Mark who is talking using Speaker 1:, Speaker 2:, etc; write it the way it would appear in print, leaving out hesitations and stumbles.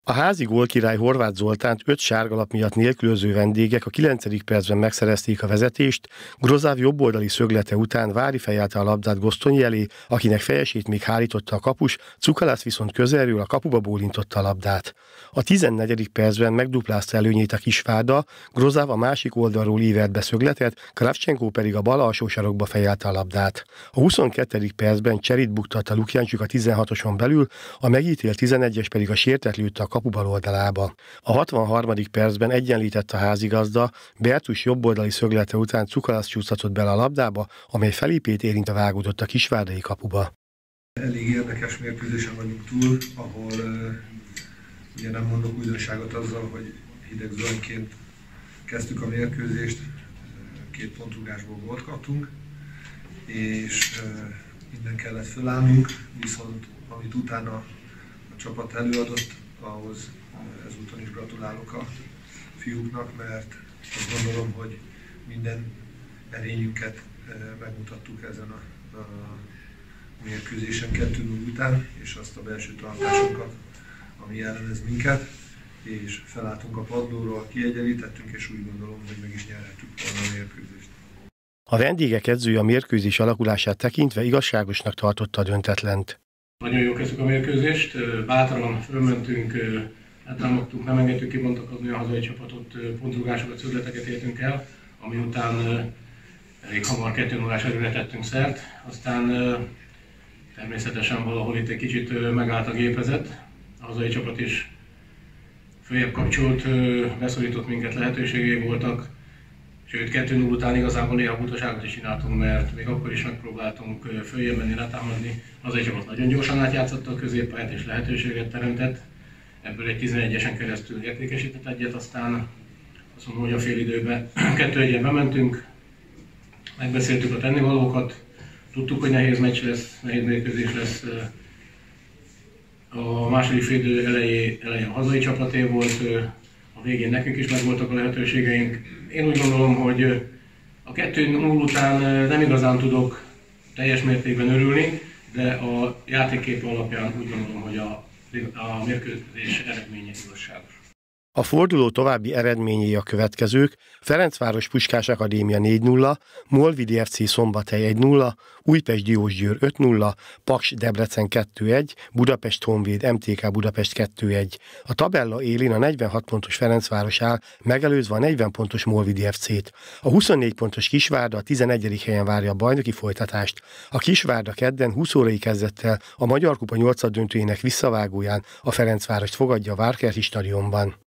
Speaker 1: A házi gólkirály Horváth Zoltánt 5 sárgalap miatt nélkülöző vendégek a 9. percben megszerezték a vezetést, Grozáv jobboldali szöglete után Vári fejelte a labdát Gosztonyi elé, akinek fejesét még hárította a kapus, Cukalász viszont közelről a kapuba bólintotta a labdát. A 14. percben megduplázta előnyét a Kisvárda, Grozáv a másik oldalról ívelt be szögletet, Kravcsenko pedig a bal alsó sarokba fejelte a labdát. A 22. percben Cserit buktatta Lukjáncsuk a 16-oson belül, a megítélt 11-es pedig a sértet lőtte a kapu bal oldalába. A 63. percben egyenlített a házigazda, Bertus jobboldali szöglete után Cukalász csúsztatott bele a labdába, amely Felipét érintve vágódott a kisvárdai kapuba.
Speaker 2: Elég érdekes mérkőzésen vagyunk túl, ahol ugye nem mondok újdonságot azzal, hogy hideg zuhanyként kezdtük a mérkőzést, 2 pontrugásból gólt kaptunk, és innen kellett fölállnunk, viszont amit utána a csapat előadott, ahhoz ezúton is gratulálok a fiúknak, mert azt gondolom, hogy minden erényünket megmutattuk ezen a mérkőzésen 2-0 után, és azt a belső tartásunkat, ami jellemez minket, és felálltunk a padlóról, kiegyenlítettünk, és úgy gondolom, hogy meg is nyerhettük volna a mérkőzést.
Speaker 1: A vendégek edzője a mérkőzés alakulását tekintve igazságosnak tartotta a döntetlent.
Speaker 3: Nagyon jól kezdtük a mérkőzést, bátran fölmentünk, letámadtuk, nem engedtük kibontakozni a hazai csapatot, pontrugásokat, szögleteket értünk el, ami után elég hamar 2-0-ás előre tettünk szert, aztán természetesen valahol itt egy kicsit megállt a gépezet, a hazai csapat is följebb kapcsolt, beszorított minket, lehetőségei voltak, sőt 2-0 után igazából néha butaságot is csináltunk, mert még akkor is megpróbáltunk följebb menni, letámadni. Az egy csapat nagyon gyorsan átjátszotta a középpályát és lehetőséget teremtett. Ebből egy 11-esen keresztül értékesített egyet, aztán azt mondom, hogy a fél időben 2-1-en bementünk, megbeszéltük a tennivalókat, tudtuk, hogy nehéz meccs lesz, nehéz mérkőzés lesz. A második fél idő elején a hazai csapaté volt, a végén nekünk is megvoltak a lehetőségeink. Én úgy gondolom, hogy a 2-0 után nem igazán tudok teljes mértékben örülni, de a játékkép alapján úgy gondolom, hogy a mérkőzés eredménye igazságos.
Speaker 1: A forduló további eredményei a következők: Ferencváros Puskás Akadémia 4-0, Molvidi FC Szombathely 1-0, Újpest Diósgyőr 5-0, Paks Debrecen 2-1, Budapest Honvéd MTK Budapest 2-1. A tabella élén a 46 pontos Ferencváros áll, megelőzve a 40 pontos Molvidi FC-t. A 24 pontos Kisvárda a 11. helyen várja a bajnoki folytatást. A Kisvárda kedden 20 órai kezdettel a Magyar Kupa 8. döntőjének visszavágóján a Ferencvárost fogadja a Várkerti stadionban.